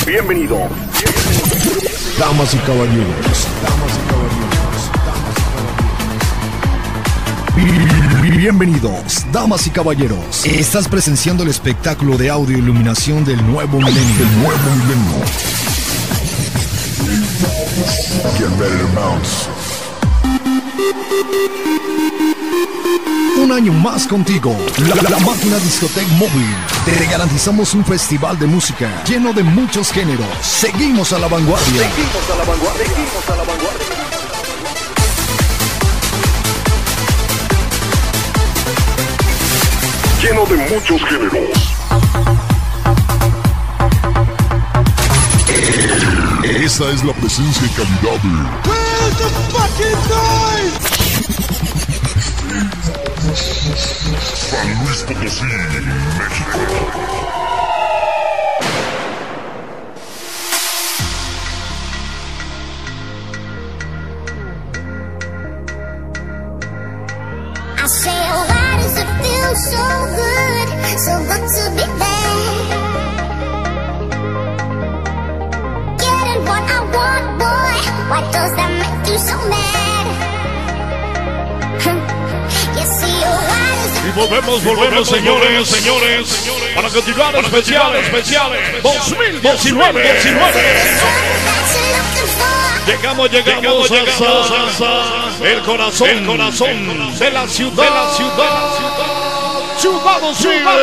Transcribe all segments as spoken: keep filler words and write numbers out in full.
Bienvenido. Damas y caballeros, damas y caballeros. Bienvenidos, damas y caballeros. Estás presenciando el espectáculo de audio e iluminación del nuevo milenio. Del nuevo milenio. Get ready to bounce. Un año más contigo, la, la máquina discoteca móvil. Te garantizamos un festival de música lleno de muchos géneros. Seguimos a la vanguardia. Seguimos a la vanguardia. Seguimos a la vanguardia. Lleno de muchos géneros. Esa es la presencia y calidad de Where's the fucking noise? San Luis Potosí, México. I say, oh, why does it feel so good, so good to be there? Getting what I want, boy, why does that make you so mad? You see, oh, why does it Y volvemos, volvemos, señores, señores, para continuar especiales, especiales, dos mil diecinueve, diecinueve. Llegamos, llegamos, llegamos hasta el corazón, el corazón de la ciudad, de la ciudad, ciudad, ciudad,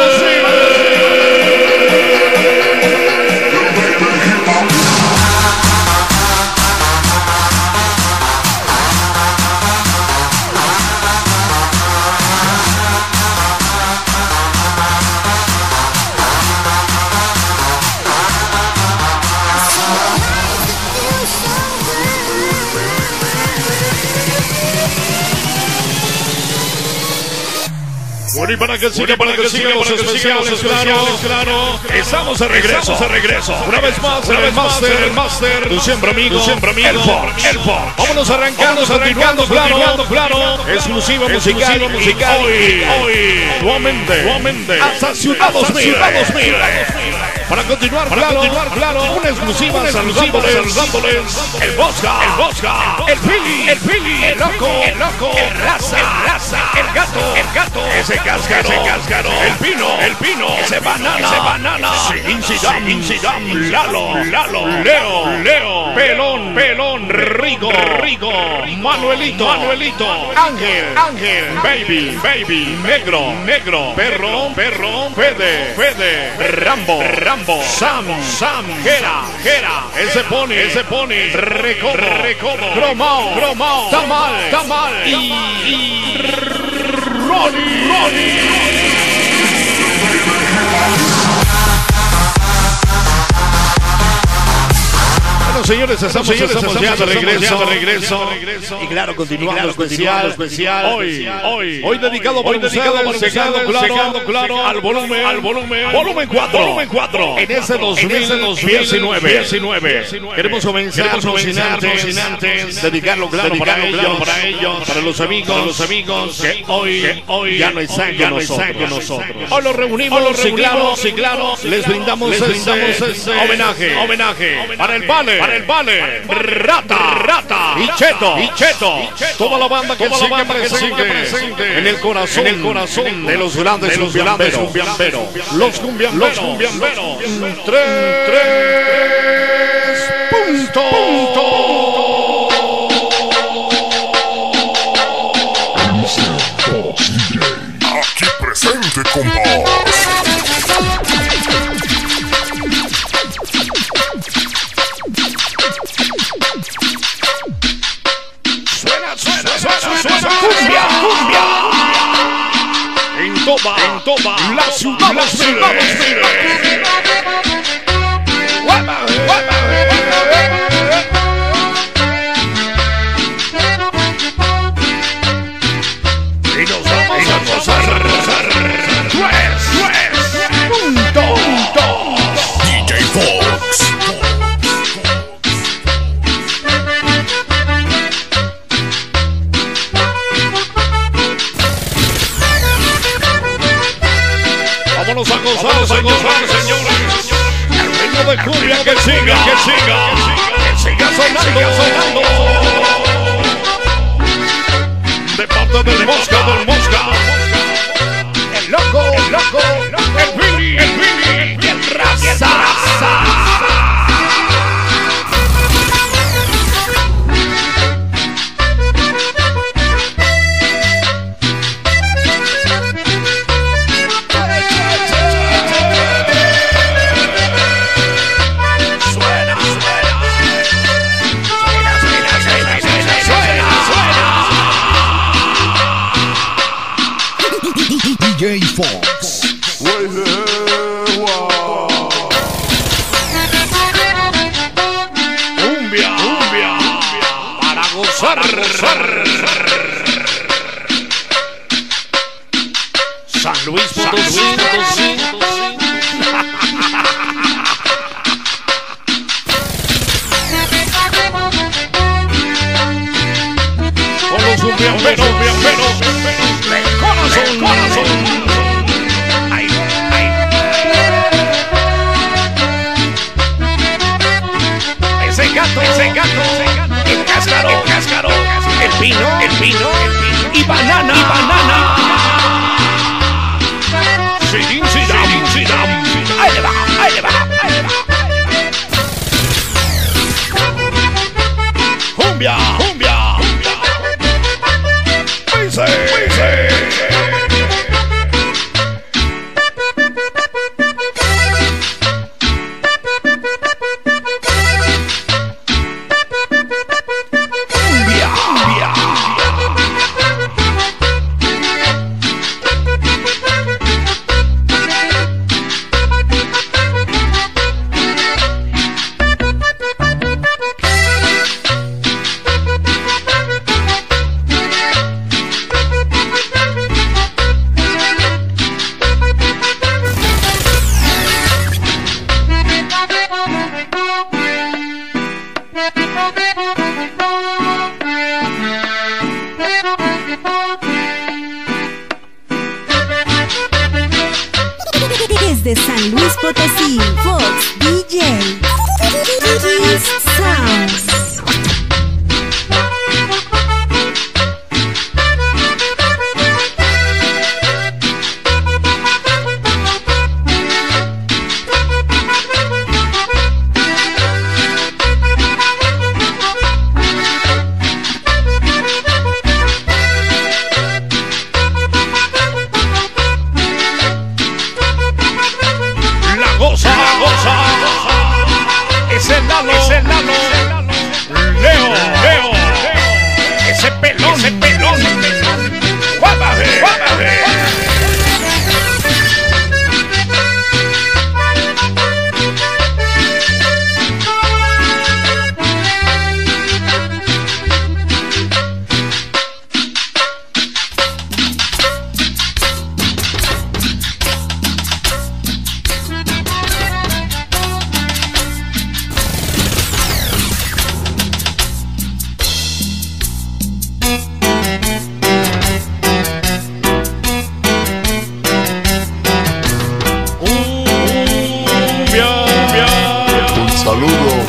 Bueno, y para que siga, para que siga los especiales, claro, claro, estamos de regreso, de regreso. Una vez más, una vez más, el máster, tu siempre amigo, tu siempre amigo, el Fox, el Fox. Vámonos arrancando, arrancando, claro, claro, exclusiva musical, musical, hoy, hoy, nuevamente, nuevamente, hasta Ciudad dos mil, Ciudad dos mil. Para continuar, para claro, continuar, claro, una exclusiva, saludándoles, saludándoles, el Bosca, el Bosca, el Pili, el Pili, el Loco, el Loco, el Raza, el Raza, el Gato, el Gato, ese Cáscaro, ese Cáscaro, el Pino, el Pino, ese Banana, ese Banana, Incidam, Incidam, Lalo, Lalo, Leo, Leo, Pelón, Pelón, Rigo, Rigo, Manuelito, Manuelito, Ángel, Ángel, Baby, Baby, Negro, Negro, Perro, Perro, Fede, Fede, Rambo, Rambo, Sam, Sam, Gera, Gera, ese Pony, ese Pony, Recodo, Recodo, Cromao, Cromao, Tamal, Tamal, y, y Ronnie, Ronnie. Bueno, señores, estamos, señores, estamos, estamos ya de regreso, de regreso, regreso. Y claro, continuamos, y claro, especial, especial. Hoy, hoy, hoy dedicado para ustedes, llegando, claro, claro, al volumen, al volumen, volumen cuatro, volumen cuatro. En ese dos mil diecinueve, queremos comenzar, sin antes, sin antes, dedicarlo, claro, para ellos, para ellos, para los amigos, para los amigos que hoy, hoy ya no están con nosotros. Hoy los reunimos, sí, claro, sí, claro, les brindamos, les brindamos ese homenaje, homenaje para el Vale. Para el Vale, Rata, Rata, y Cheto, y Cheto, toda la banda que sigue presente, presente en el corazón, en el corazón de los grandes cumbiamberos, los cumbiamberos, los cumbiamberos, tres, tres, punto, punto. Aquí presente, compa. Cumbia, cumbia. En toda, en toda la ciudad, la ciudad, y nos vamos a gozar, gozar. Tres, tres, punto, punto. D J Fox. Vámonos a gozar, a gozar, señores. de cumbia que siga, que siga, que siga sonando, sonando. De parte del Mosca, del Mosca. El loco, el loco, el Billy, el Billy, y el Raza. D J Fox. Cumbia, cumbia, para gozar, gozar. San Luis Potosí, Potosí. Con los cumbiamberos, cumbiamberos, de corazón, corazón. Ay, ay. Ese gato, ese gato, el cáscaro, el cáscaro, el pino, el pino, y banana, y banana. Sidin, sidam, sidam. Ahí le va, ahí le va, ahí le va. Cumbia, cumbia. Dice, dice. Desde San Luis Potosí, Fox D J, Kiss Sounds. Ese Lalo, ese Lalo, Leo, Leo, ese pelón, ese pelón, guápate, guápate. Saludo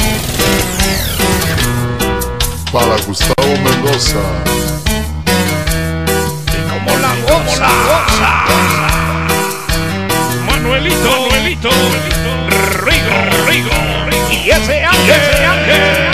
para Gustavo Mendoza. Y como la goza, Manuelito, Manuelito, Rigo, Rigo, y ese ángel, ese ángel.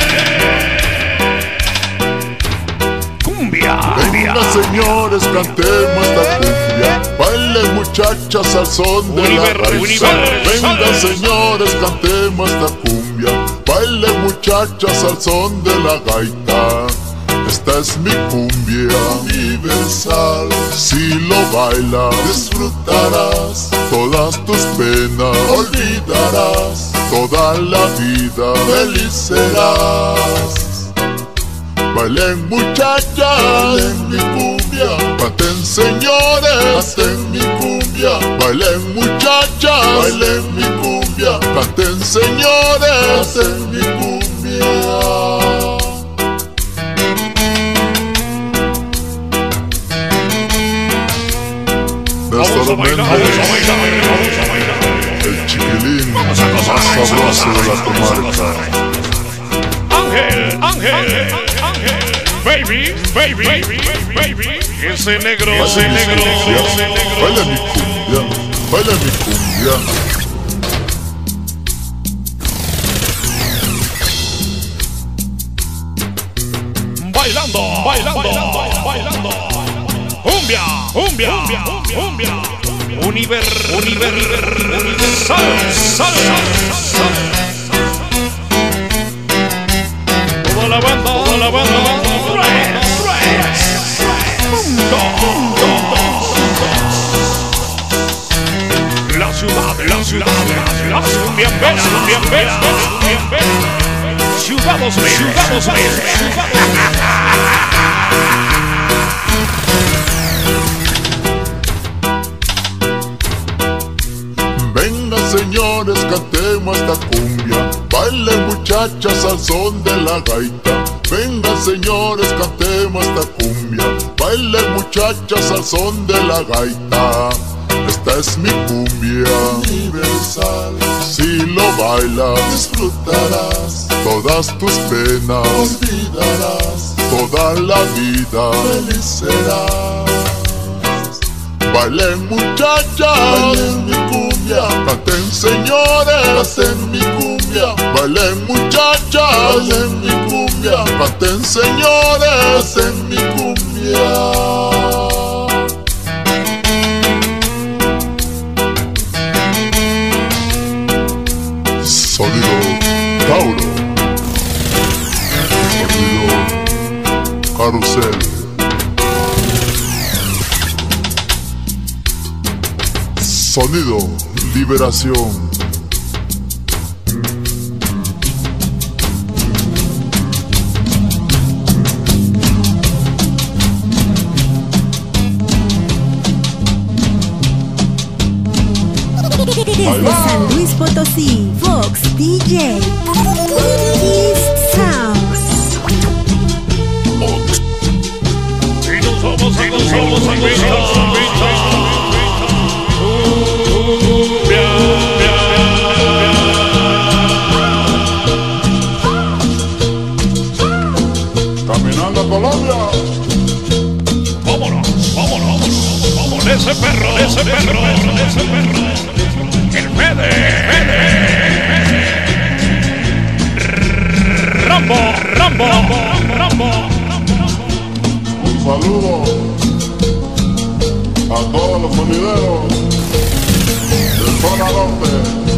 Cumbia, cumbia. Venga señores, cantemos esta cumbia. Bailen muchachas al son de Univer, la raíz. Venga señores, cantemos esta cumbia. Bailen muchachas al son de la gaita. Esta es mi cumbia universal. Si lo bailas, disfrutarás. Todas tus penas olvidarás. Toda la vida feliz serás. Bailen muchachas, bailen mi cumbia. Canten señores, canten mi cumbia. Bailen muchachas, bailen mi cumbia. Canten señores, canten mi cumbia. Vamos a bailar, vamos a bailar, vamos a bailar. El chiquilín, Vamos a gozar, más sabroso de la comarca. Ángel, Ángel, Ángel, baby, baby, baby, baby, ese negro, ese negro, ese negro. Baila mi cumbia, baila mi cumbia. Bailando, bailando, bailando, bailando. Cumbia, cumbia, cumbia, cumbia. Univer, univer, universal, sal, sal. Toda la banda, toda la banda. La ciudad, la ciudad, la ciudad, bien bella, bien bella, bien bella. Ciudad dos mil, Ciudad dos mil. Venga señores, cantemos esta cumbia. Bailen muchachas al son de la gaita. Venga señores, cantemos esta cumbia. Bailen muchachas al son de la gaita. Esta es mi cumbia universal. Si lo bailas, disfrutarás. Todas tus penas olvidarás. Toda la vida feliz serás. Bailen muchachas, bailen mi cumbia. Canten señores, canten mi cumbia. Bailen muchachas, bailen mi cumbia. Canten señores, canten mi cumbia. Sonido Tauro. Sonido Carrusel. Sonido Liberación. Desde San Luis Potosí, Fox D J, Kiss Sounds. Y no somos, y no somos amigos. Caminando a Colombia. Vámonos, vámonos, vámonos. Ese perro, ese perro, ese perro. El Fede, Fede. Rambo, Rambo, Rambo. Un saludo a todos los sonideros del zona norte.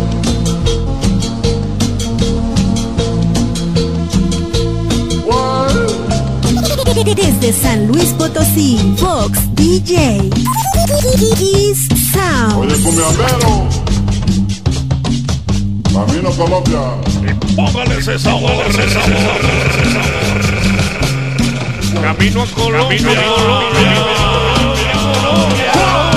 Desde San Luis Potosí, Fox D J, Kiss Sounds. Oye, cumbiambero, camino a Colombia. Póngale ese sabor, ese sabor, ese sabor. Camino a Colombia, Camino a Colombia, Colombia,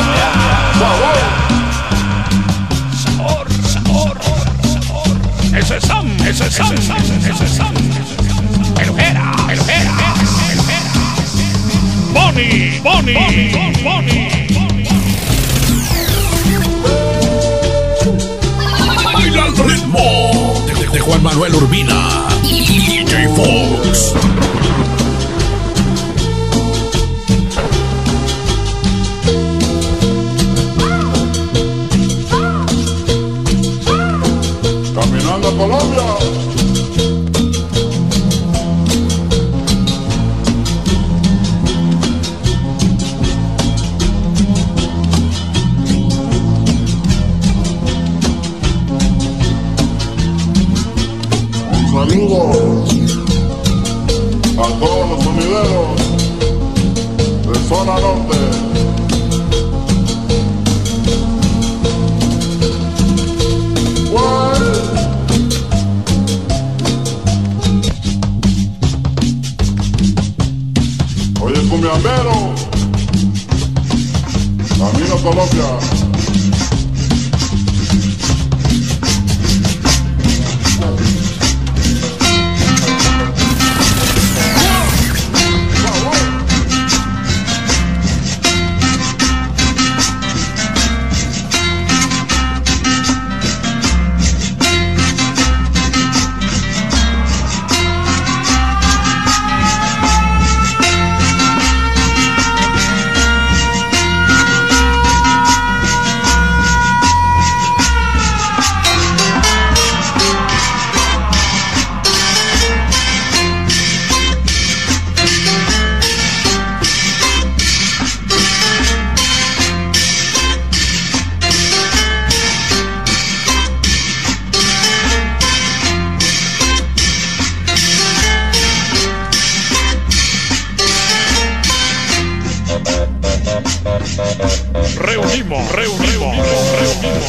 Colombia. Sabor, sabor, sabor. Ese es Sam, ese es Sam, ese es Sam. Elojera, Elojera, Elojera. Bonnie, Bonnie, Bonnie, Bonnie. Baila al ritmo de, de Juan Manuel Urbina y D J Fox. Caminando a Colombia. Saludos a todos los sonideros de zona norte. Oye, cumbiambero, camino a Colombia.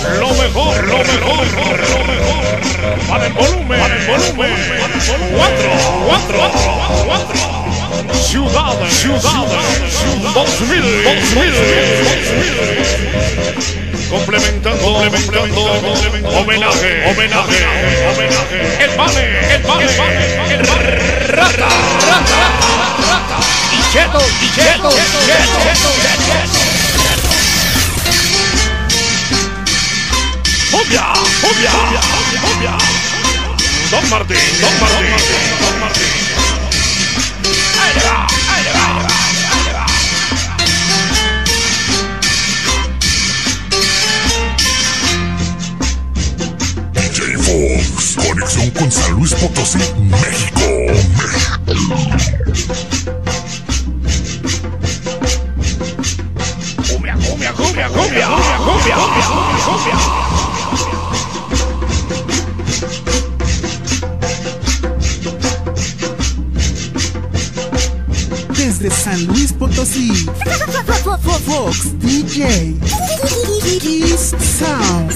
lo mejor, lo mejor, lo mejor. Para el volumen, para el volumen. Cuatro, cuatro, cuatro. Ciudad, ciudad, dos mil, dos mil. Complementando, complementando, homenaje, homenaje, homenaje. El vale, el vale, el vale. Rata, rata, rata. Y cheto, y cheto, cheto, cheto. Obvia, obvia, obvia. Don Martín, Don Martín, Don Martín. Ahí va, ahí va, ahí va. D J Fox, conexión con San Luis Potosí, México, México. Cumbia, cumbia, cumbia, cumbia, cumbia, cumbia, cumbia. Desde San Luis Potosí, Fox D J East Sound.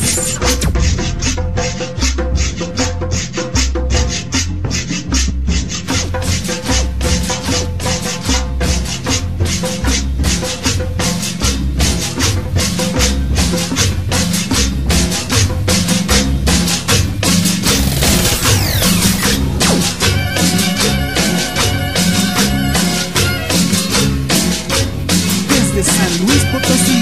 San Luis Potosí,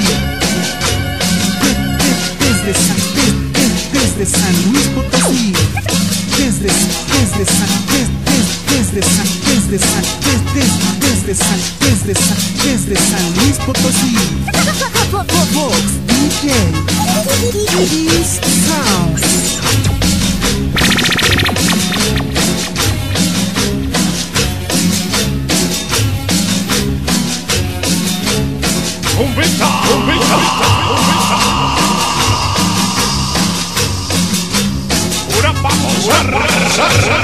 desde San, desde San Luis Potosí, desde desde San, desde San, desde San, desde San, desde San, desde San Luis Potosí. Fox D J East Sound. Cumbita, cumbita, cumbita. Pura papo,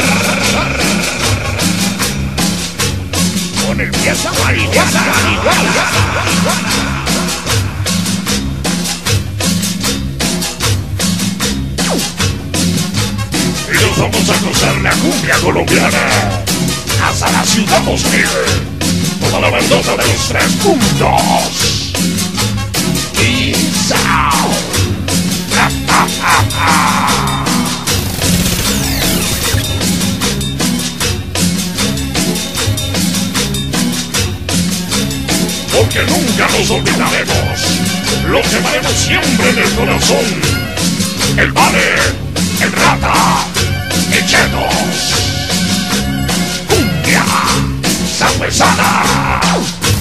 con el pieza marihuana. Y nos vamos a cruzar la cumbia colombiana hasta la ciudad hostil. Toda la bandota de los tres puntos. Y sound. Ja, ja, ja, ja. Porque nunca nos olvidaremos. Lo llevaremos siempre en el corazón. El vale, el rata, el chetos. Cumbia sabuesana.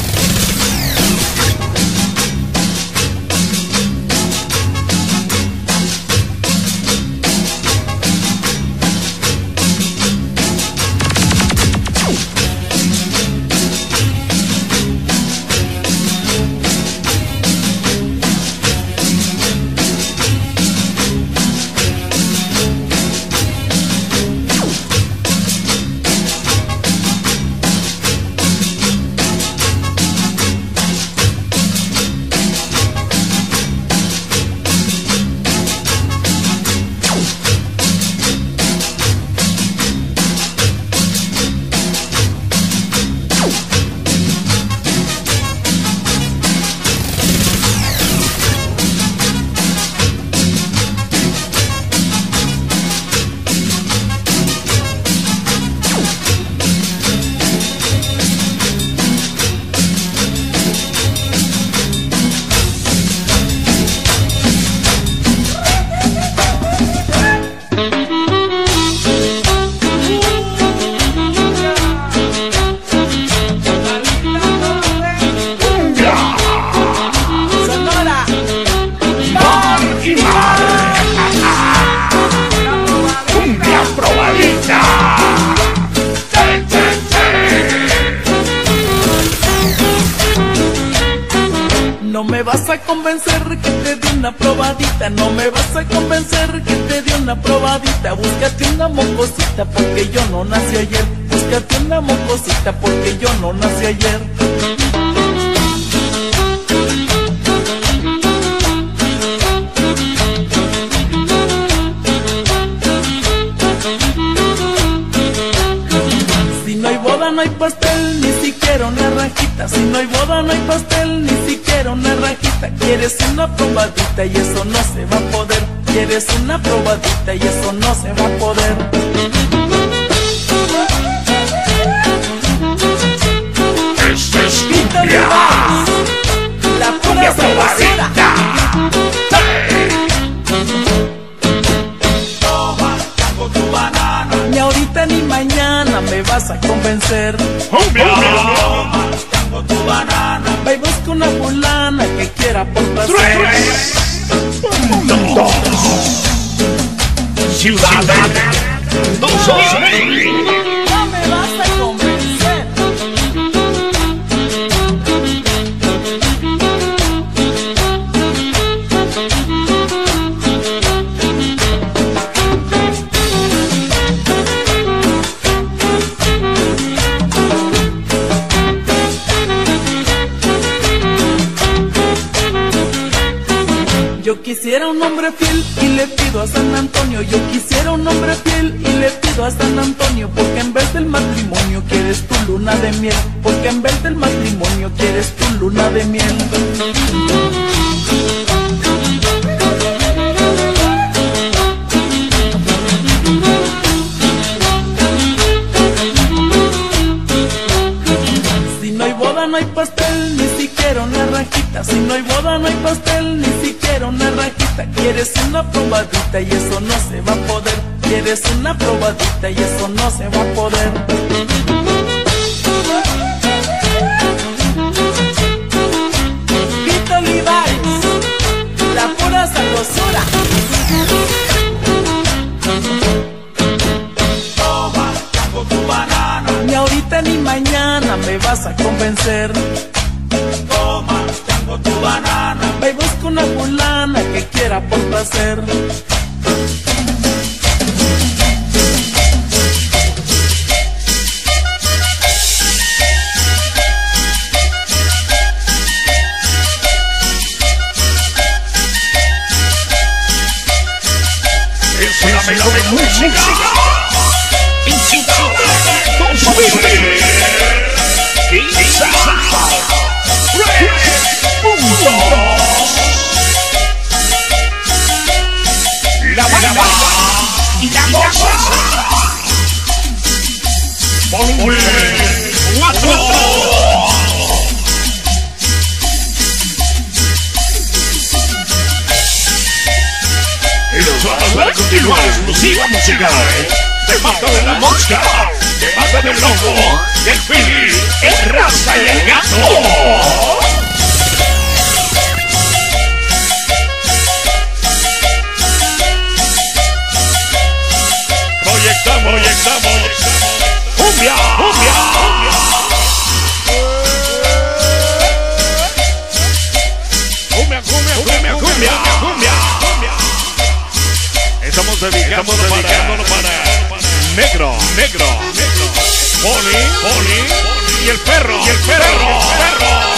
No me vas a convencer que te dé una probadita, no me vas a convencer que te dé una probadita. Búscate una mocosita porque yo no nací ayer. Búscate una mocosita porque yo no nací ayer. boda no hay pastel, ni siquiera una rajita. Si no hay boda no hay pastel, ni siquiera una rajita. Quieres una probadita y eso no se va a poder. Quieres una probadita y eso no se va a poder. Este es Vito Levi's, la pura sabrosura. Toma, tengo tu banana. Ni ahorita ni mañana me vas a convencer. Toma, tengo tu banana. Ve y busca una fulana que quiera por placer. Dos. Ciudad. Dos. No me vas a convencer. Yo quisiera un hombre fiel y le pido a San Antonio. Yo quisiera un hombre fiel y le pido a San Antonio. Porque en vez del matrimonio quieres tu luna de miel. Porque en vez del matrimonio quieres tu luna de miel. Si no hay boda no hay pastel, ni siquiera una rajita. Si no hay boda no hay pastel, ni siquiera una rajita. Quieres una probadita y eso no se va a poder. Quieres una probadita y eso no se va a poder. Vito Levi's, la pura sabrosura. Toma, tengo tu banana. Ni ahorita ni mañana me vas a convencer. Toma, tengo tu banana. Ve y busca una fulana que quiera por placer. Es la mejor música. dos mil. La banda y la cosa. Volumen cuatro. Y nosotros para continuar exclusiva musical de Mata de la Mosca, de Mata del Loco, del Philly, el Raza y el Gato. Proyectamos, proyectamos. Cumbia, cumbia, cumbia, cumbia, cumbia, cumbia, cumbia. Estamos dedicándolo para, para Negro, Negro, Negro, Poli, Poli y el perro, y el perro, el perro.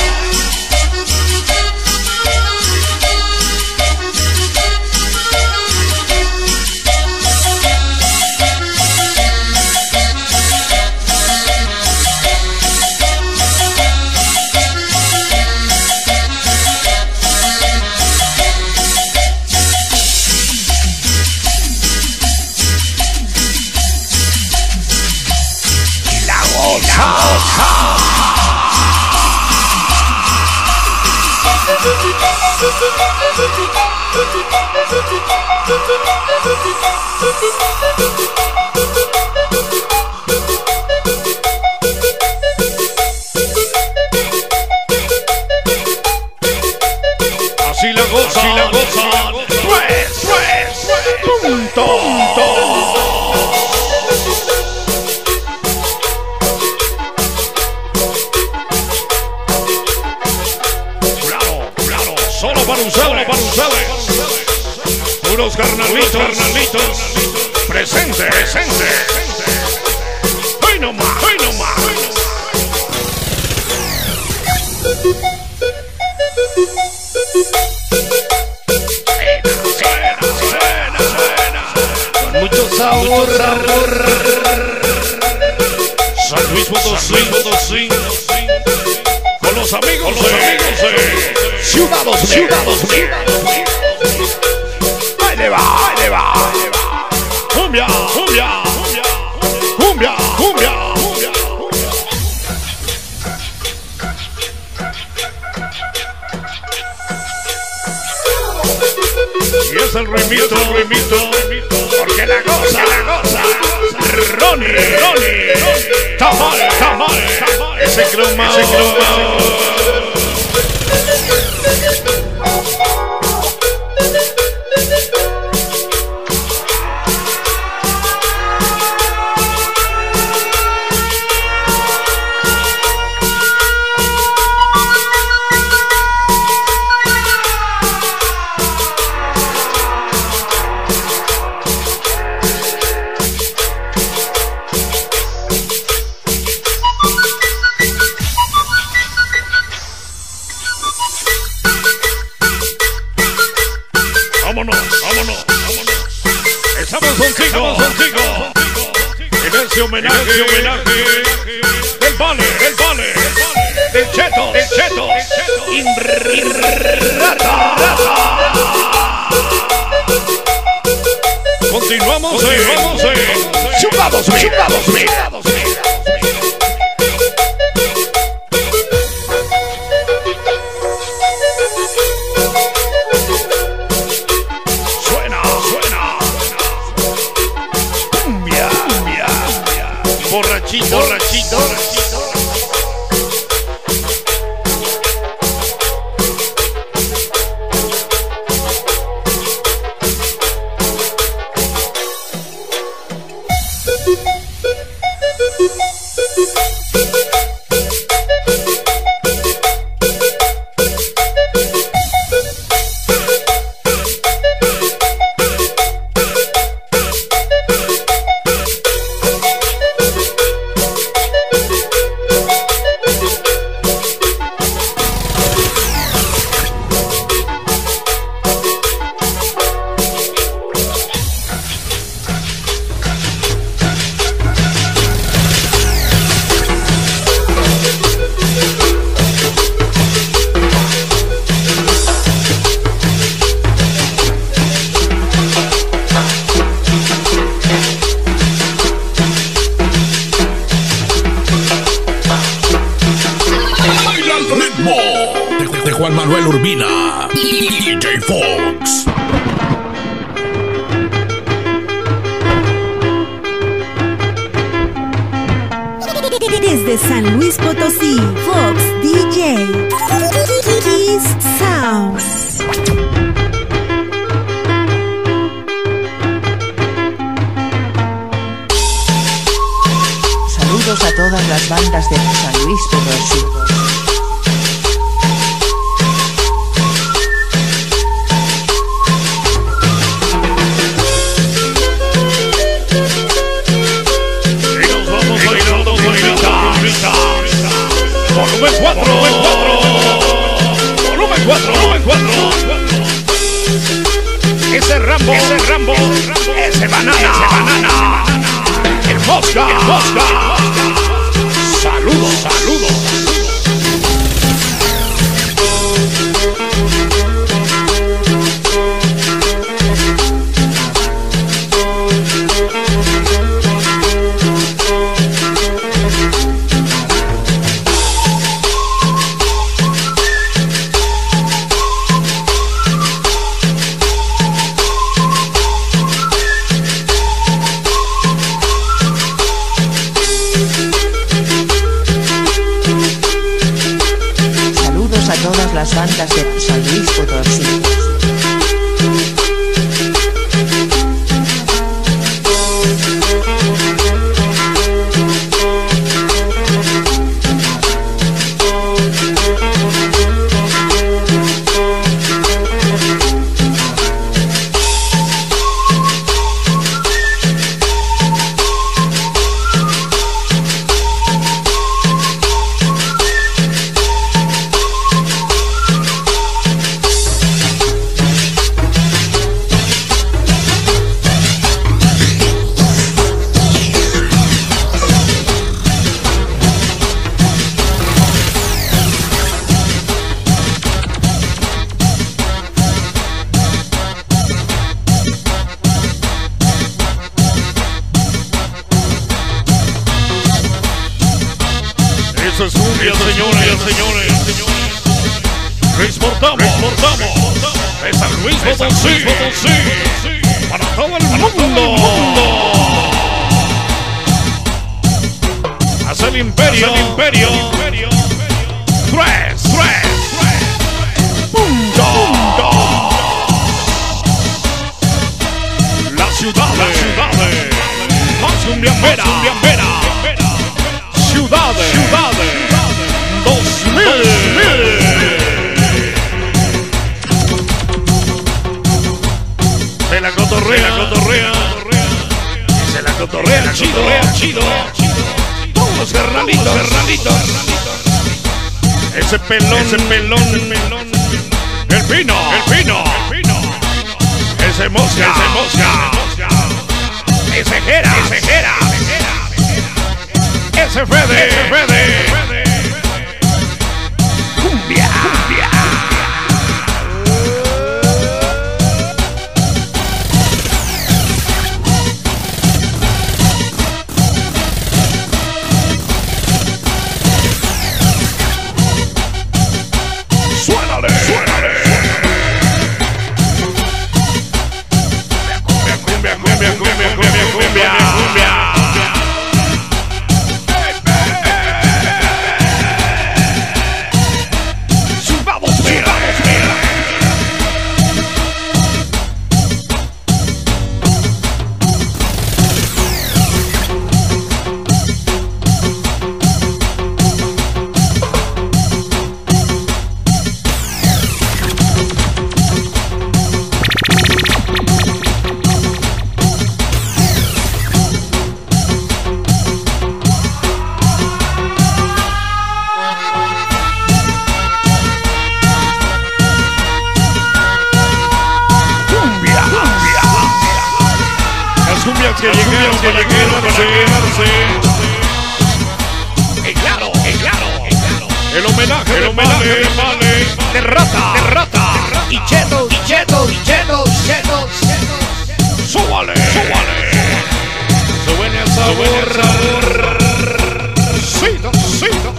Así la goza, así la goza. Pues, pues, punto, punto. Solo para ustedes, para ustedes. Puros carnalitos, carnalitos. Presente, presente. ¡Ay no más! ¡Ay no más! Suena, suena, suena, suena. Con mucho sabor, sabor. San Luis Potosí, con los amigos, con los amigos de Ciudadanos, Ciudadanos, ahí le va, ahí le va, cumbia, cumbia, cumbia, cumbia, cumbia. Y es el remito, el remito, porque la goza, la goza. Ronnie, Ronnie, Tamale, Tamale, ese croma, ese croma. Vámonos, vámonos, vámonos. Estamos contigo, contigo. En ese homenaje, homenaje del vale, del vale, del cheto, del cheto, Inrata. Continuamos, continuamos en Chupados, Chupados, Chupados. Borrachito, borrachito, borrachito. Juan Manuel Urbina, D J Fox. Desde San Luis Potosí, Fox D J, Kiss Sound. Saludos a todas las bandas de San Luis Potosí. Volumen cuatro, volumen cuatro, volumen cuatro, volumen cuatro. Ese Rambo, ese Rambo, ese banana, ese banana, el Mosca, el Mosca. Saludos, saludos. Las bandas de San Luis Potosí. Eso es cumbia, señores, señores. Exportamos, exportamos. De San Luis Potosí, para todo el mundo. Hacia el imperio, hacia el imperio. Tres, tres. Punto. La ciudad, la ciudad. Más cumbiambera, cumbiambera. Ciudades, ciudades. Dos mil. Se la cotorrea, cotorrea. Se la cotorrea, chido, chido. Todos los carnalitos, carnalitos. Ese pelón, ese pelón, pelón. El pino, el pino. Ese mosca, ese mosca. Ese jera, ese jera. Ese Fede, ese Fede. Cumbia, cumbia. Suénale, suénale. Cumbia, cumbia, cumbia, cumbia, cumbia, cumbia, cumbia. Que llegaron para quedarse. Y claro, y claro, el homenaje, el homenaje de Vale, de Rata, de Rata, y Cheto, y Cheto, y Cheto, y Cheto, súbale, súbale, súbele el sabor, cito, cito,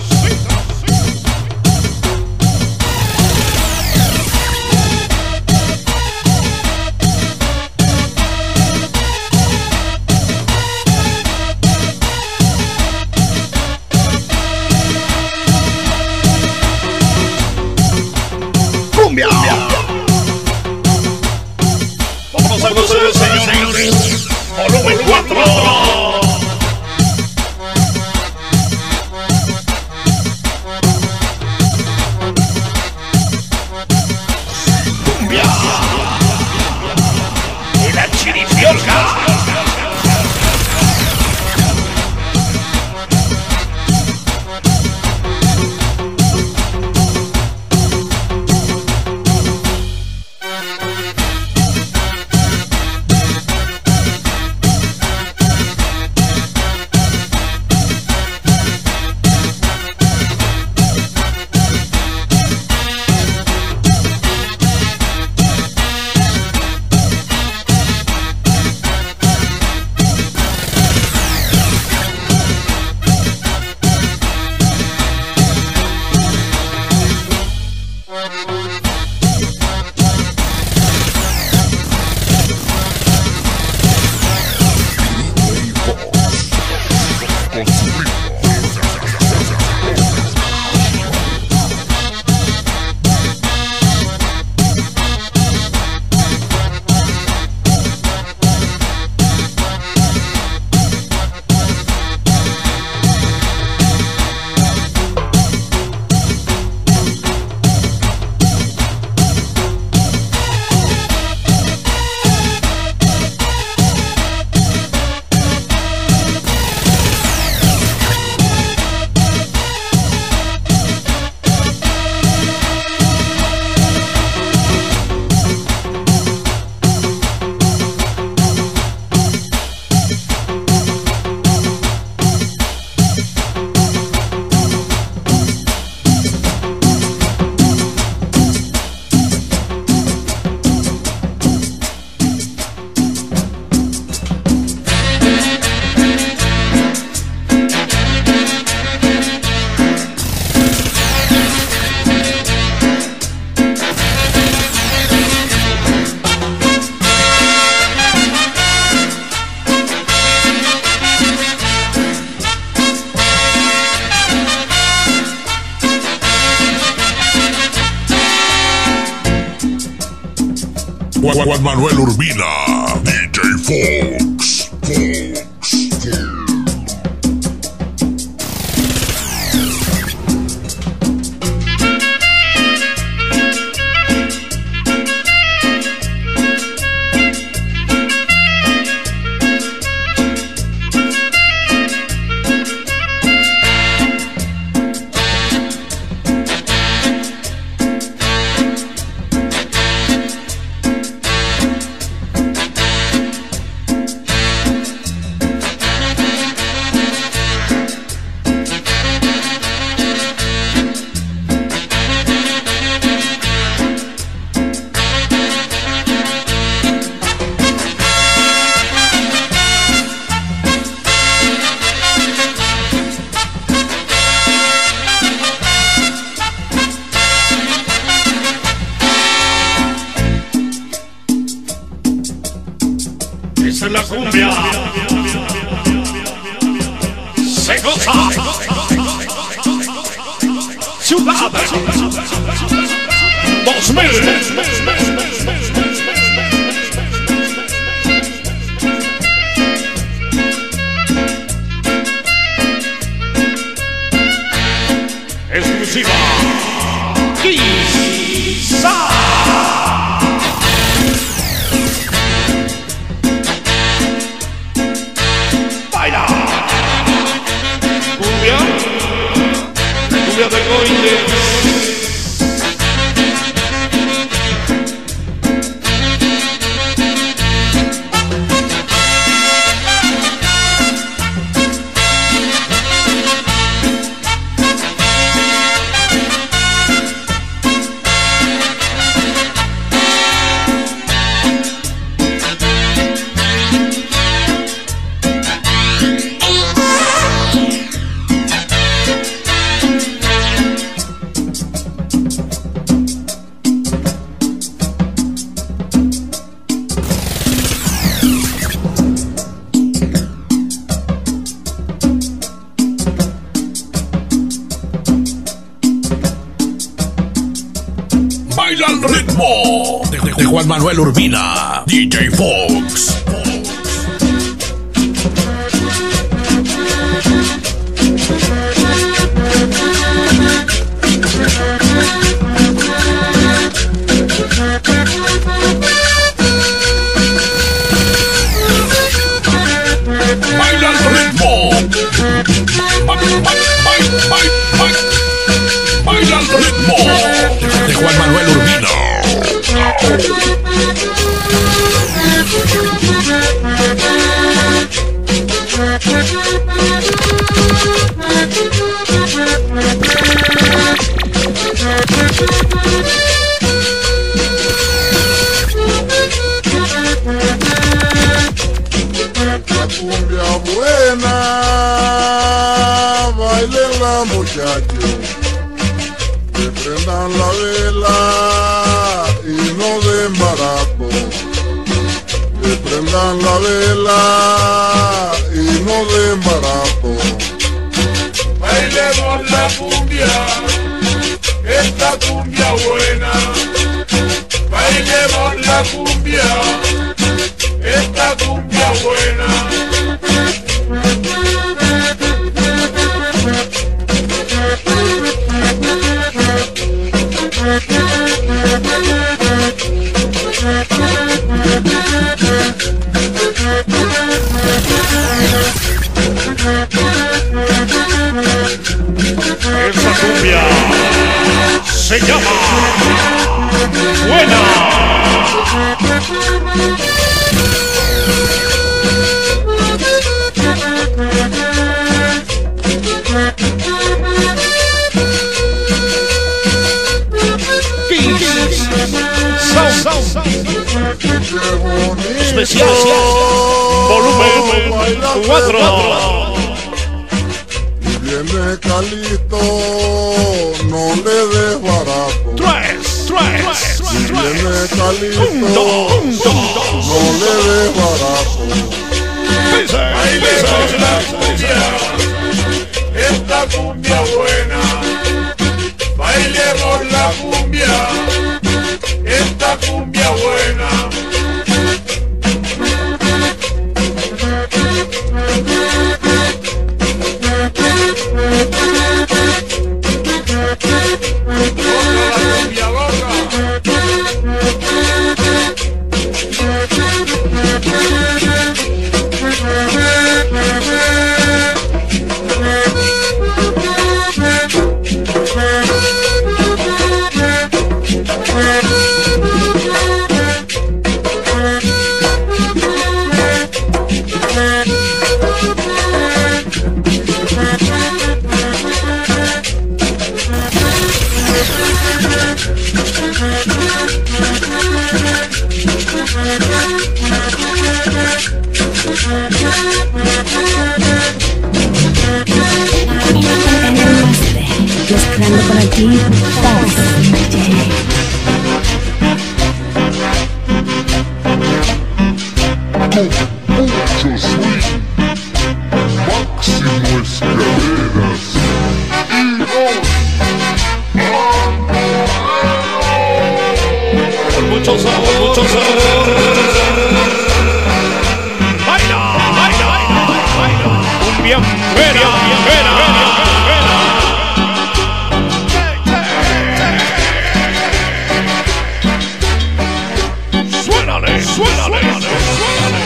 vamos a gozar, señores. Volumen cuatro. Juan, Juan Manuel Urbina, D J Fox. Fox. Esa es la cumbia. Se goza. Ciudad dos mil. Exclusiva. Quizá. De Goides. Baila al ritmo de, de, de Juan Manuel Urbina, D J Fox. Baila al ritmo. Ba, ba, ba, ba, ba. Baila al ritmo de Juan Manuel Urbina. La cumbia buena, bailen muchachos, que prendan la vela y no den barato, que prendan la vela y no den barato. Bailemos la cumbia, esta cumbia buena. Bailemos la cumbia, esta cumbia buena. Esta cumbia se llama Buena. Especial volumen cuatro. Viene Calito, no le des barato. Tres, tres, viene Calito, no le des barato. Bailemos la cumbia, esta cumbia buena. Bailemos la cumbia, esta cumbia buena. sabor, sabor. Baila, baila, baila. Cumbia, vera, vera, vera. Suénale, suénale, suénale.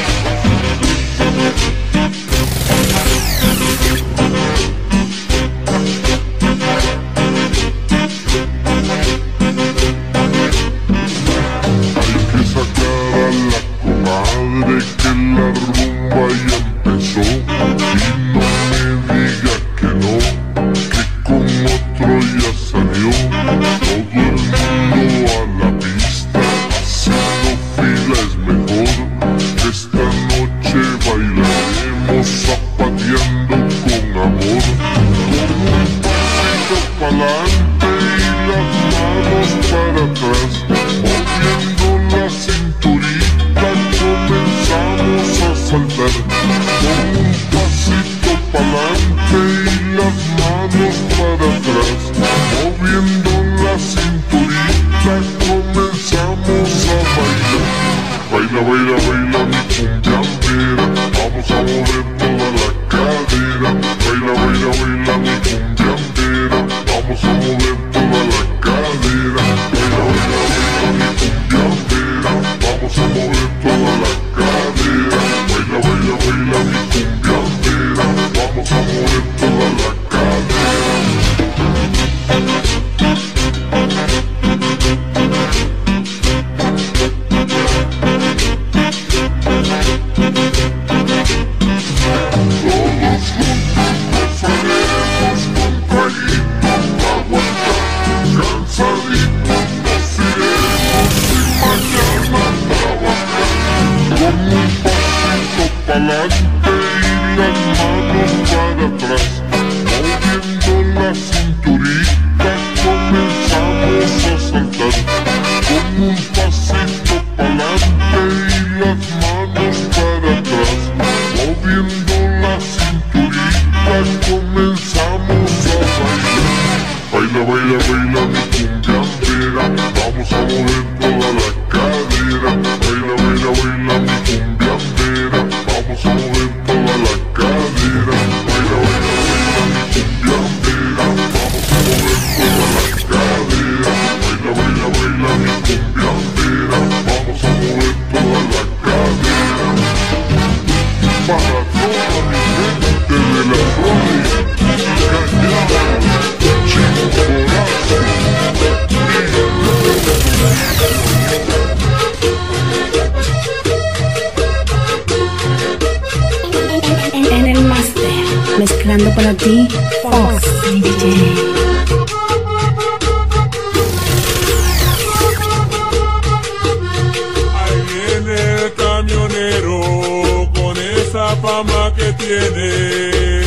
Mezclando para ti, Fox D J. Fama que tiene.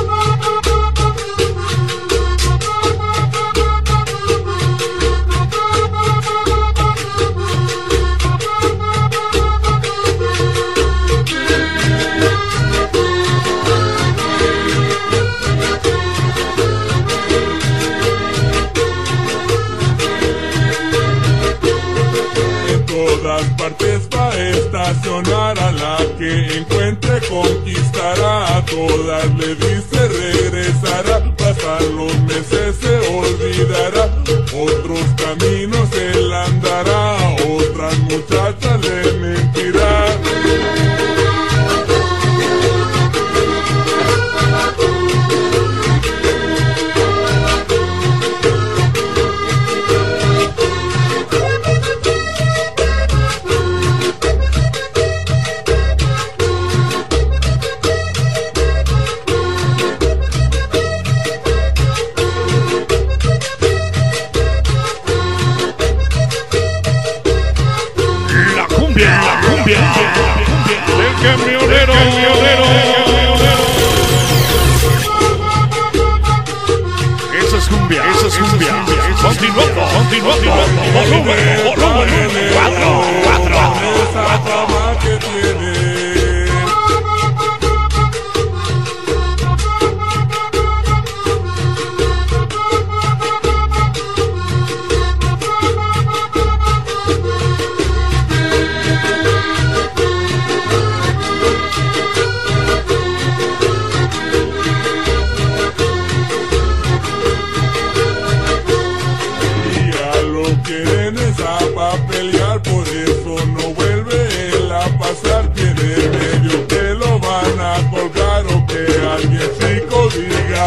En todas partes va a estacionar, a la que encuentre conquistará, a todas le dice regresará, pasan los meses se olvidará, otros caminos él andará, otras muchachas le mentirá.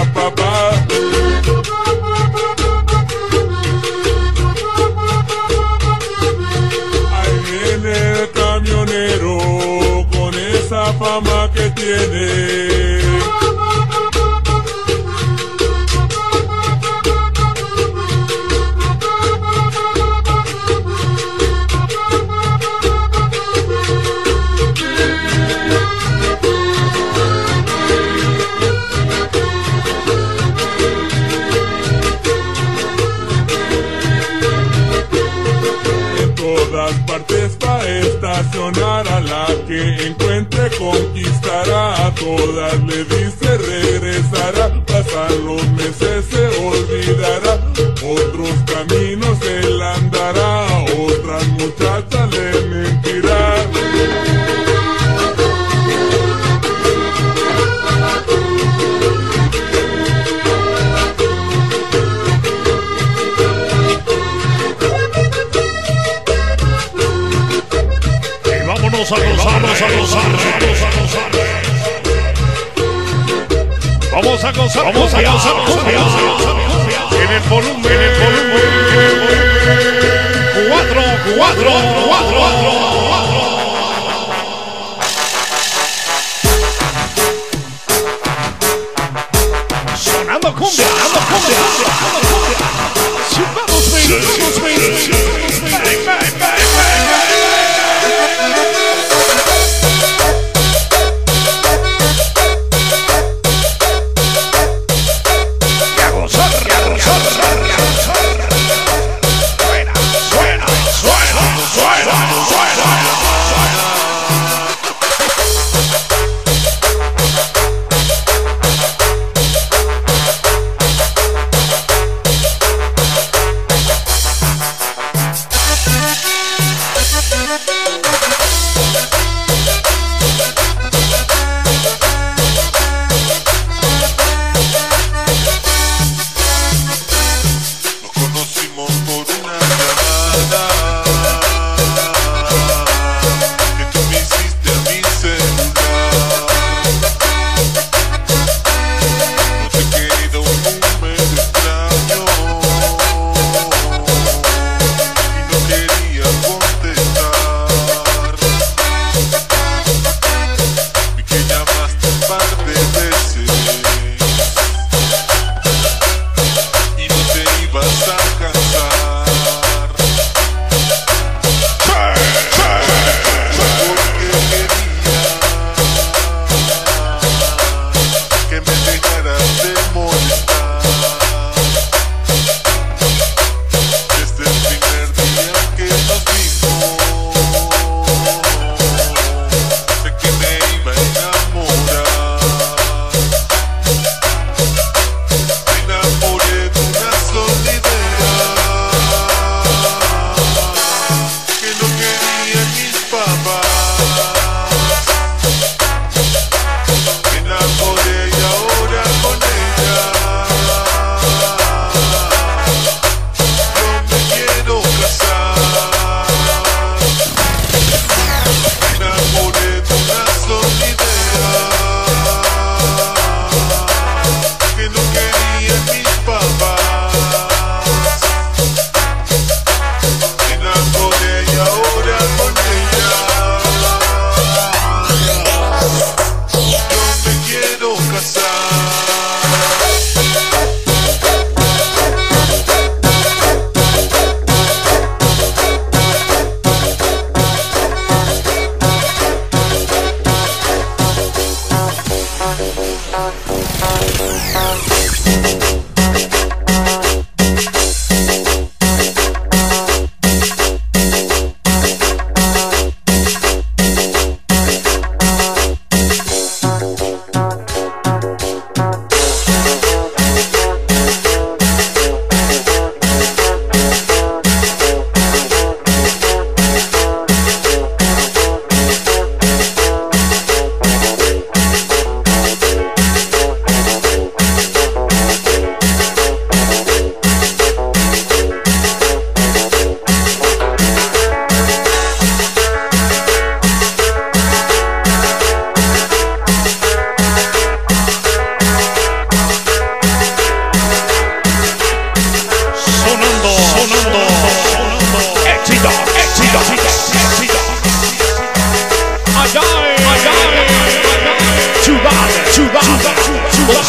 papá. Ahí viene el camionero con esa fama que tiene. Partes va a estacionar, a la que encuentre conquistará, a todas le dice regresará, pasan los meses se olvidará, otros caminos él andará, otras muchachas le mentirá. Vámonos a gozar, vamos a gozar, vamos a gozar, vamos a gozar, en el volumen, en el volumen, cuatro, cuatro, cuatro, cuatro. Sonando cumbia, sonando cumbia, sonando cumbia. Vamos, baby, vamos, baby, bang, bang, bang, bang.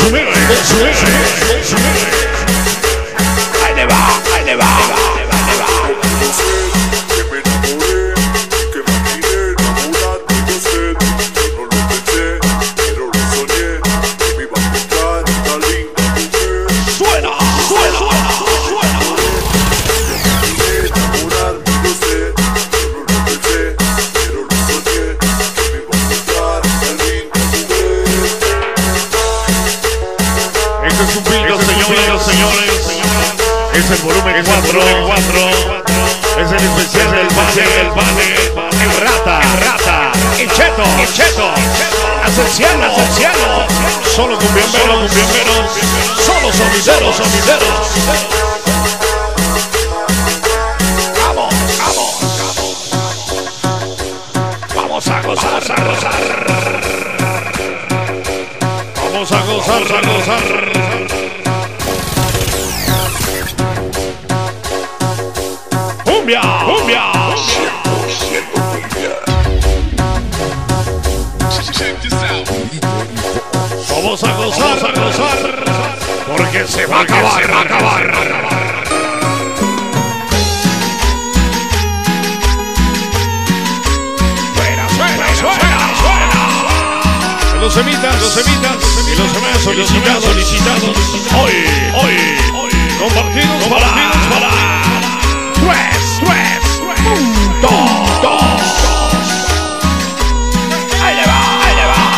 consumir, consumir, consumir. Ahí le va, ahí le va, ahí le va, ahí le va. Que me enamoré, que imaginé enamorarme de usted. Yo no lo pensé, pero lo soñé, que me iba a encontrar esta linda mujer. Suena, suena, suena. Que imaginé enamorarme de usted. Yo no lo pensé, pero lo soñé, que me iba a encontrar esta linda mujer. Este es un bingo, señores, señores. Es el volumen cuatro, es el especial del Vale, el Vale, el Rata, el Rata, el Cheto, el Cheto, Asenciano, Asenciano, solo cumbiamberos, cumbiamberos, solo sonideros, sonideros. Vamos, vamos, vamos, vamos a gozar, a gozar, vamos a gozar, a gozar. Cumbia, cumbia, cien por ciento cumbia. vamos a gozar, a gozar, porque se va a acabar, se va a acabar. Suena, suena, suena, suena. Los semitas, los semitas y los demás solicitados, solicitados. Hoy, hoy, hoy, compartidos, compartidos para tres, tres, punto dos. Ahí le va, ahí le va.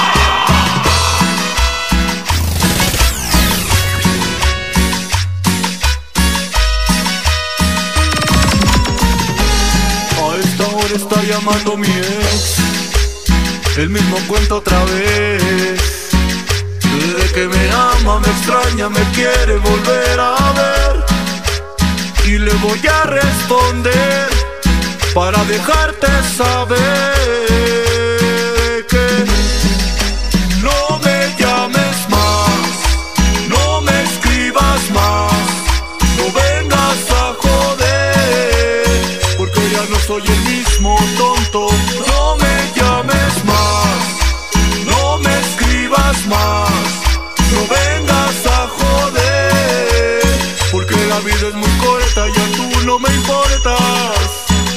A esta hora está llamando mi ex, el mismo cuento otra vez. Desde que me ama, me extraña, me quiere volver a ver. Y le voy a responder para dejarte saber que no me llames más, no me escribas más, no vengas a joder, porque ya no soy el mismo tonto. No me llames más, no me escribas más, no vengas a joder, porque la vida es muy corta, ya tú no me importas.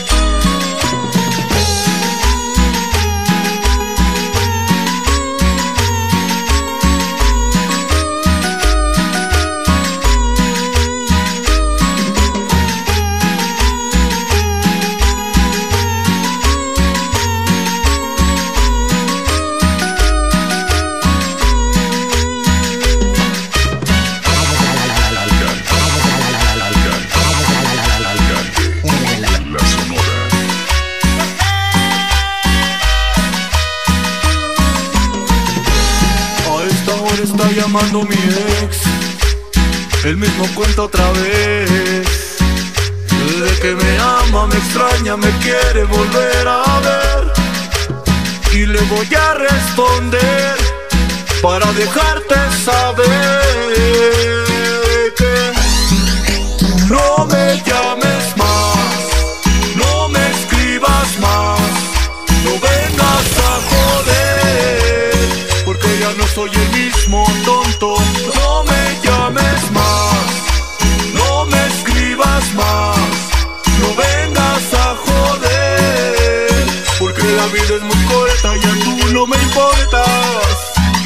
Está llamando mi ex, el mismo cuento otra vez. Desde que me ama, me extraña, me quiere volver a ver. Y le voy a responder para dejarte saber que no me llames más, no me escribas más, no vengas a joder, porque ya no soy el mismo tonto. No me llames más, no me escribas más, no vengas a joder, porque la vida es muy corta, ya tú no me importas.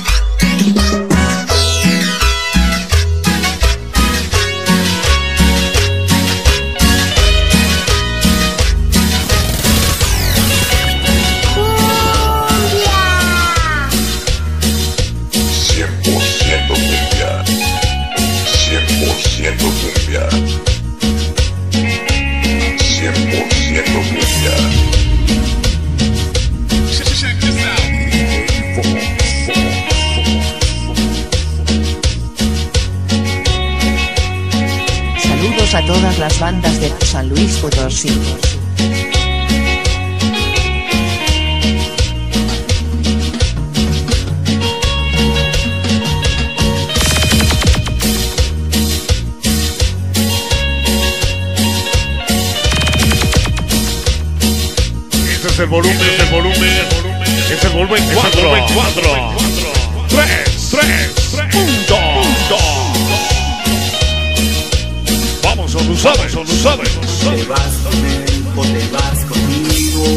A todas las bandas de San Luis Potosí. Este es el volumen, este es el volumen, es el volumen cuatro, cuatro, tres, tres, punto. sabes. Te vas con él o te vas conmigo.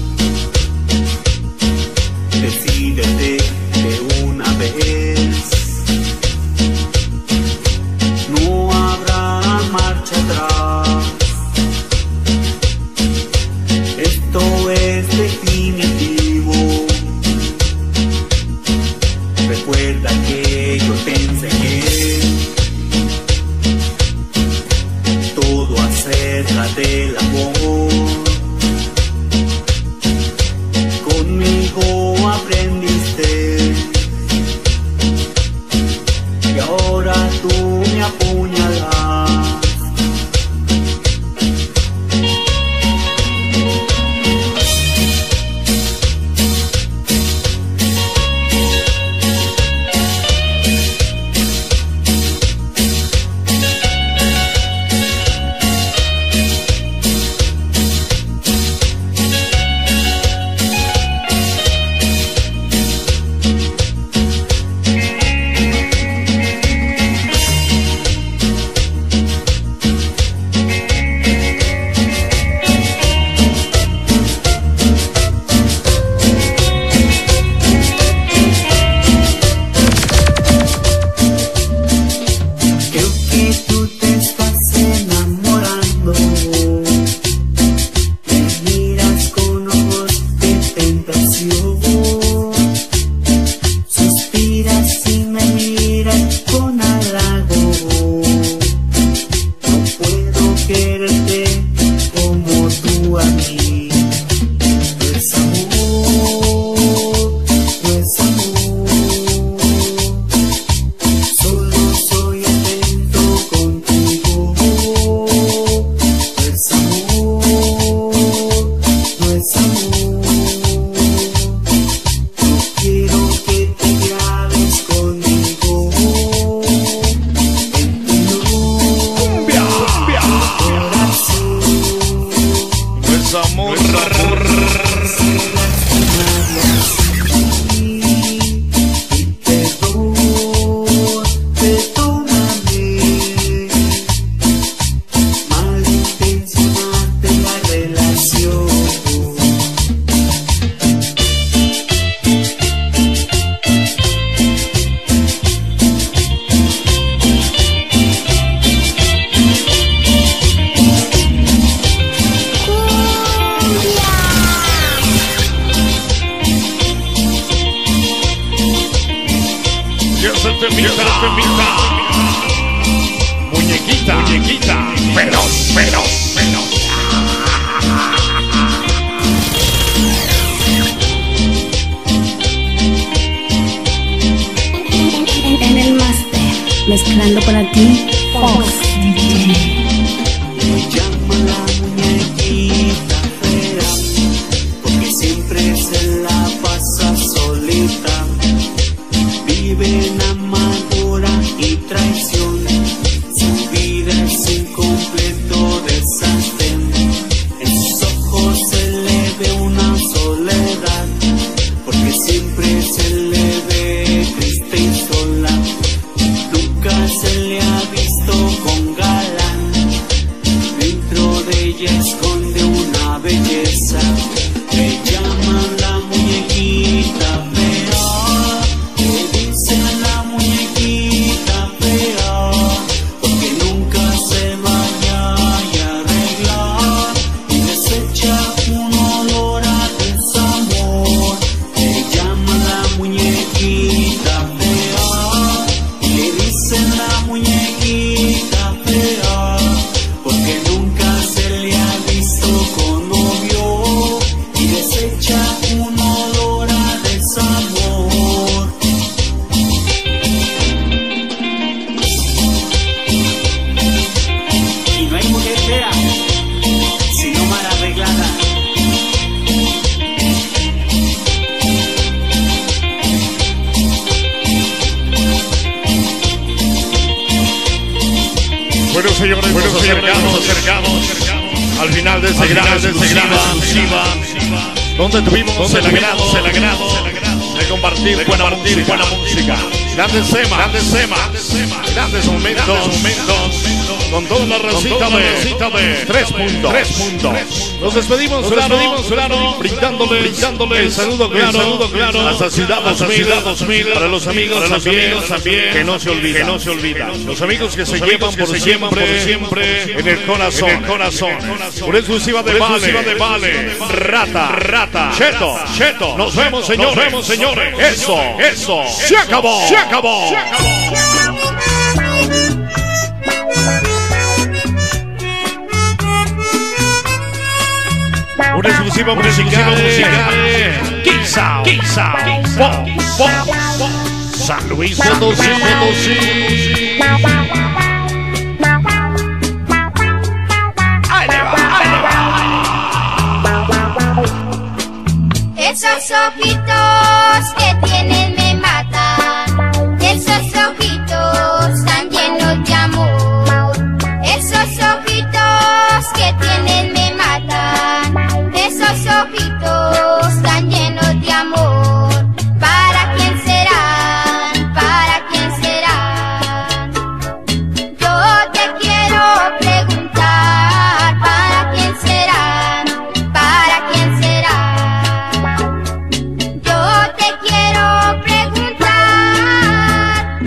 Decídete de una vez. No habrá marcha atrás. Esto es definitivo. Recuerda que yo te enseñé todo acerca del amor. Conmigo aprendiste y ahora tú me apuñalas. Muñequita, muñequita, feroz, feroz, feroz. En el máster, mezclando para ti, Fox D J. Me llama la muñequita fea, porque siempre se la pasa solita. Vive en amargura y traición, su vida es un completo desastre. En sus ojos se le ve una soledad, porque siempre se le ve triste y sola. Nunca se le ha visto con galán, dentro de ella esconde una belleza. Le llaman la muñequita fea, le dicen la muñequita fea, porque nunca se vaya a arreglar y desecha un olor a desamor. Le llaman la muñequita fea y le dicen la muñequita fea, porque nunca se le ha visto con novio y desecha un olor a desamor. Y no hay mujer fea, sino mal arreglada. Bueno, señores, bueno, nos acercamos, acercamos al final de este gran exclusiva, donde tuvimos el agrado, el agrado de compartir buena música, buena música, grandes temas, grandes temas, grandes momentos, momentos. con toda la recita de tres puntos. Tres puntos. Nos despedimos, Nos despedimos, claro, brindándole, brindándole el saludo claro, el saludo claro, hasta Ciudad dos mil, para los amigos, para los amigos también, que no se olviden, que no se olvidan. Los amigos que se llevan por siempre, siempre en el corazón, en el corazón. Por exclusiva de Vale, de Vale, Rata, Rata, Cheto, Cheto. Nos vemos, señores, nos vemos, señores. Eso, eso, se acabó, se acabó, se acabó. Una exclusiva musical, Quizá, quizá, San Luis Potosí, Potosí. Ahí le va, ahí le va. Esos ojitos que tienen me matan, esos ojitos tan llenos de amor, esos ojitos que tienen me matan, esos ojitos tan llenos de amor. ¿Para quién serán? ¿Para quién serán? Yo te quiero preguntar, ¿para quién serán? ¿Para quién serán? Yo te quiero preguntar.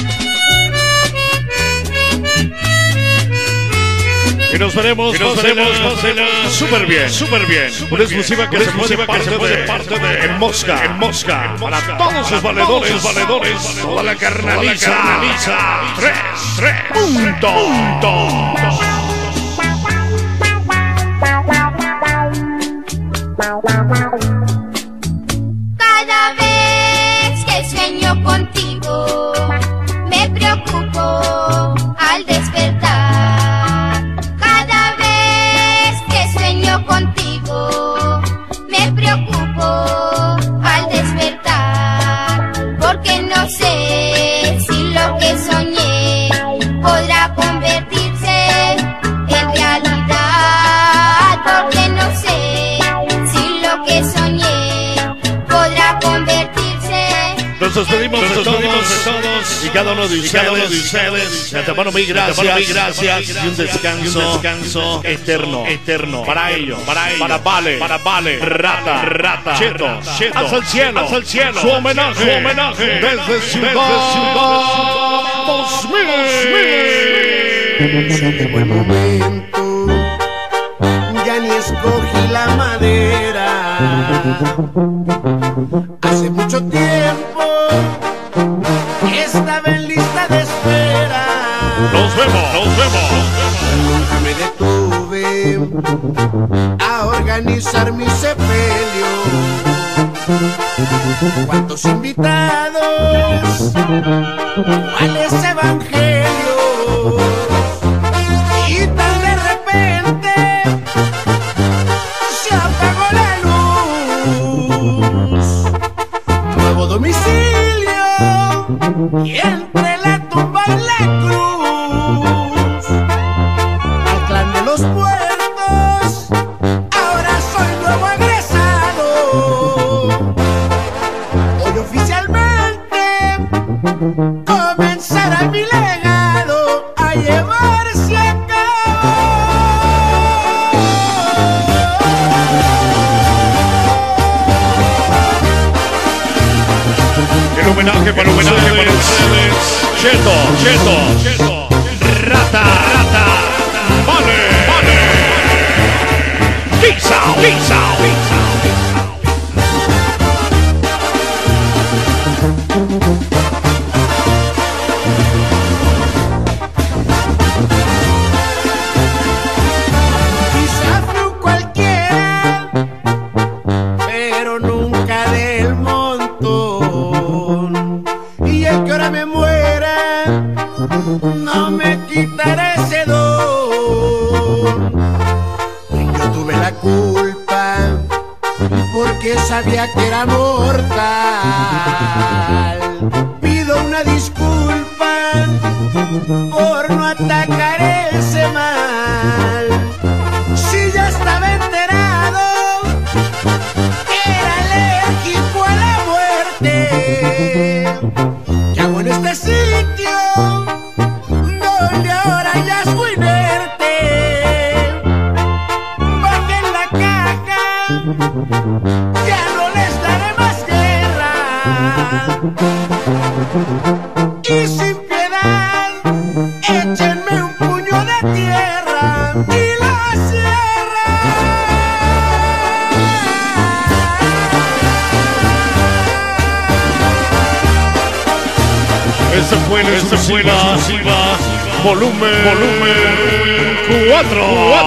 Y nos veremos, nos veremos, súper bien, súper bien. Una exclusiva que se puede parte de En Mosca, En Mosca. Para todos sus valedores, valedores, toda la carnaliza. Tres, tres, punto, punto. Cada vez que sueño contigo, me preocupo al despertar. Cada vez que sueño contigo, me preocupo al despertar. Porque no sé si lo que soñé podrá convertirse en realidad. Porque no sé si lo que soñé podrá convertirse. Nos despedimos de todos y cada uno de ustedes. De antemano mil gracias y un descanso eterno, eterno para ellos, para ellos, para Vale, para Vale, Rata, Rata, Cheto, Cheto, hasta el cielo, hasta el cielo. Su homenaje, su homenaje desde Ciudad dos mil. Llegó el momento, ya ni escogí la madera. Hace mucho tiempo estaba en lista de espera. Nos vemos, nos vemos. Nunca me detuve a organizar mi sepelio. ¿Cuántos invitados? ¿Cuáles evangelios? Y tan de repente se apagó la luz. Nuevo domicilio y entre la tumba y la cruz. Al clan de los muertos ahora soy nuevo egresado. Hoy oficialmente comenzará mi legado a llevarse a cabo. El homenaje para homenaje para ustedes. Cheto, Cheto, Cheto, Rata, Rata, Vale, Vale, Quizá, Quizá, Quizá fui un cualquiera, pero nunca del montón. Y el que ahora me muera no me quitará ese don. Yo tuve la culpa porque sabía que era mortal. Pido una disculpa por no atacar ese mal. Si ya estaba enterado que era alérgico a la muerte. ¿Qué hago en este sitio donde ahora ya es Winner? échenme un puño de tierra y la sierra. Ese fue el Ese fue la volumen, volumen cuatro.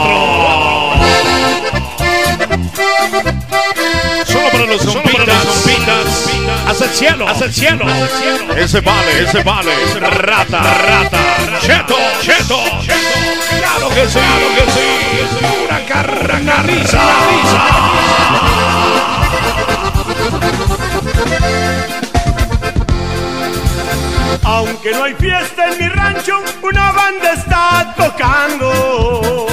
Solo para los compitas, hacia el cielo, hacia el cielo. Ese vale, ese vale, rata, rata, cheto, cheto, claro que sí, claro que sí, una carnaliza, Aunque no hay fiesta en mi rancho, una banda está tocando.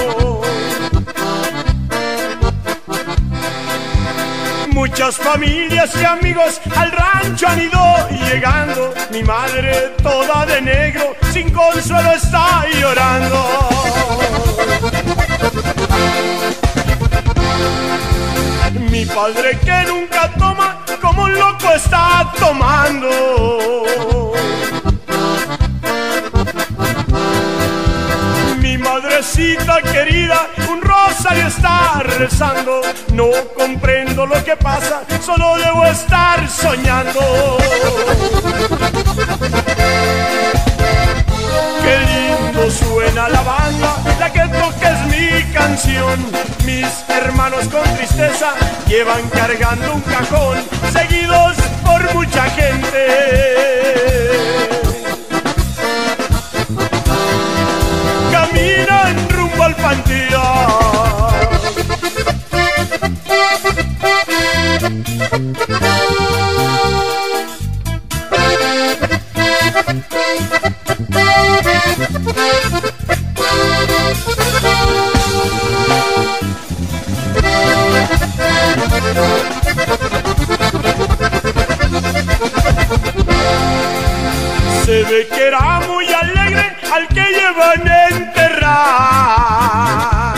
Muchas familias y amigos al rancho han ido llegando. Mi madre toda de negro, sin consuelo está llorando. Mi padre que nunca toma, como un loco está tomando. Mi madrecita querida, un rosario está rezando. No comprendo lo que pasa, solo debo estar soñando. Qué lindo suena la banda, la que toca es mi canción. Mis hermanos con tristeza llevan cargando un cajón, seguidos por mucha gente. Caminan rumbo al panteón. Se ve que era muy alegre al que llevan a enterrar.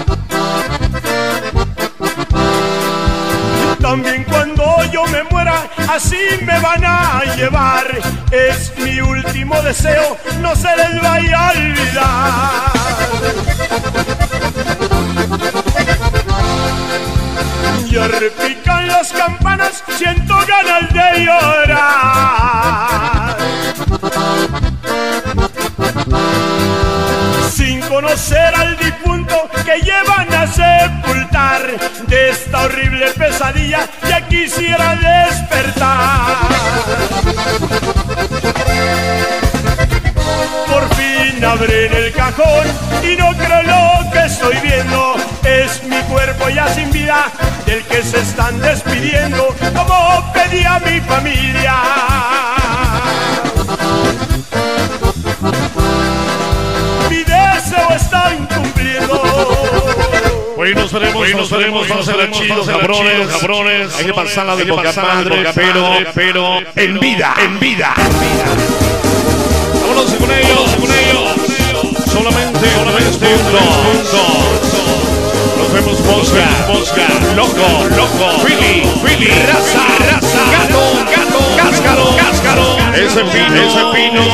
También cuando yo me muera, así me van a llevar. Es mi último deseo, no se les vaya a olvidar. Ya repican las campanas, siento ganas de llorar. Sin conocer al difunto que llevan a sepultar, de esta horrible pesadilla ya quisiera despertar. Por fin abren el cajón y no creo lo que estoy viendo. Es mi cuerpo ya sin vida del que se están despidiendo, como pedía mi familia. Mi deseo están cumpliendo. Hoy nos veremos, hoy nos veremos, vamos a ser chidos, cabrones, cabrones. Hay que pasarla de boca madre, pero, pero, en vida, en vida. Vámonos con ellos, con ellos. Solamente, solamente un dos. Nos vemos, Mosca, Mosca, loco, loco, Willy, Willy, raza, raza, gato, gato, cáscaro, cáscaro. Ese pino, ese pino.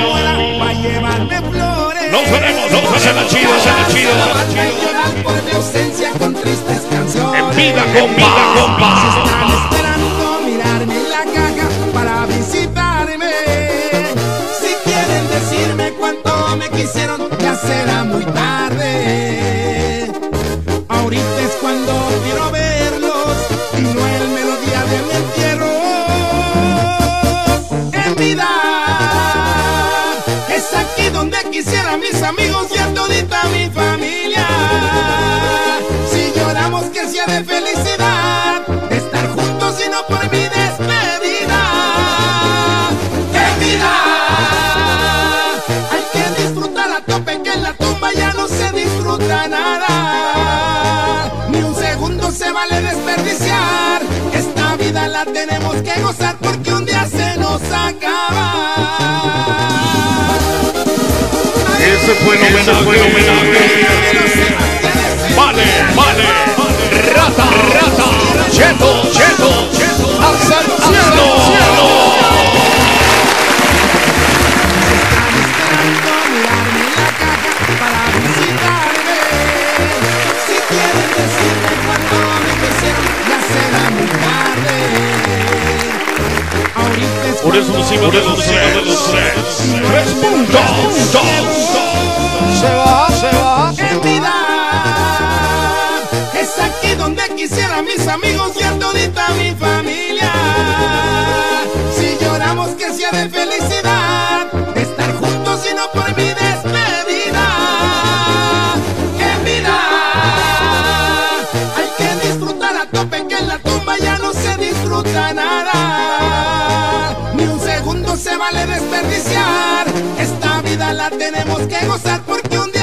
Nos veremos, nos veremos, se la chido, se la chido. Por mi ausencia con tristes canciones. En vida, compa, compa. Están esperando mirarme en la caja para visitarme. Si quieren decirme cuánto me quisieron, ya será muy tarde. Ahorita es cuando quiero verlos y no el melodía de mi entierro. En vida es aquí donde quisiera mis amigos y a todita mi familia. Si lloramos que sea de felicidad, de estar juntos y no por mi despedida. En vida hay que disfrutar a tope, que en la tumba ya no se disfruta nada. Ni un segundo se vale desperdiciar. Esta vida la tenemos que gozar porque un día se nos acaba. Ese fue el homenaje. Vale, vale. Rata, rata. Cheto, cheto. Hacia el cielo. encima de los tres. Tres puntos. Se va, se va. En vida es aquí donde quisiera mis amigos y a todita mi familia. Si lloramos que sea de felicidad, de estar juntos y no por mi despedida. En vida hay que disfrutar a tope, que en la tumba ya no se disfruta nada. Ni un segundo se vale desperdiciar. Esta vida la tenemos que gozar porque un día